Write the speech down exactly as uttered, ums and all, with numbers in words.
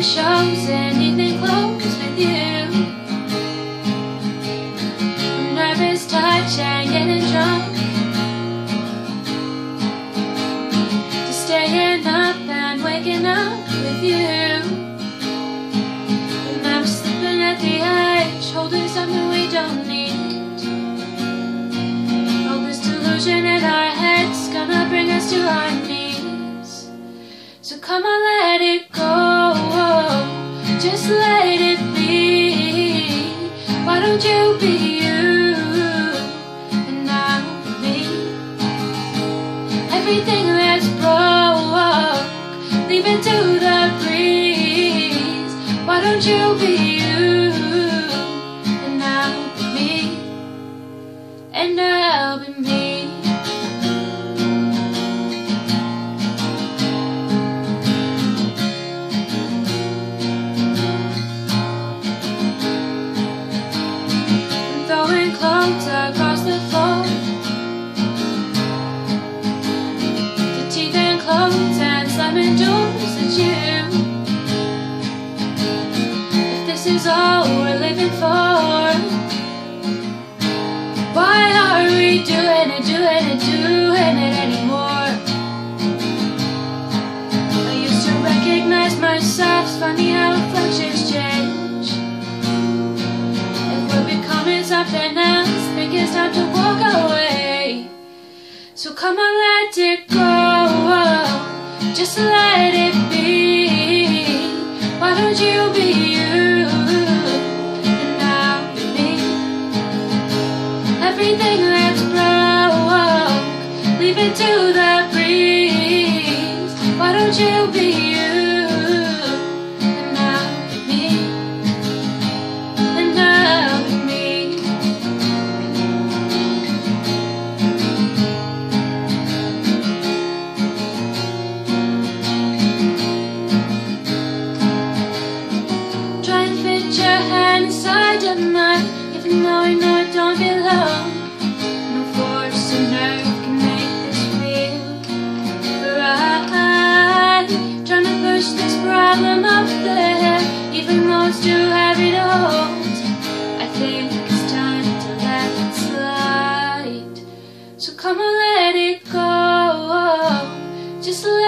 shows and evening clothes with you. Nervous touch and getting drunk, to staying up and waking up with you. But now we're slipping at the edge, holding something we don't need. All this delusion in our heads gonna bring us to our knees. So come on, let it go, just let it be. Why don't you be you, and I'll be me? Everything that's broke, leave it to the breeze. Why don't you be you, and I'll be me, and I'll be me. Throwing clothes across the floor, the teeth and clothes and slamming doors at you. If this is all we're living for, why are we doing it, doing it, doing it anymore? I used to recognize myself, it's funny how reflections change. Something else, think it's time to walk away. So come on, let it go, just let it be. Why don't you be you, and I'll be me? Everything that's broke, leave it to the breeze. Why don't you be you? Even though I know it don't belong, no force or nerve can make this feel right. Trying to push this problem up there, even though it's too heavy to hold. I think it's time to let it slide. So come on, let it go, just let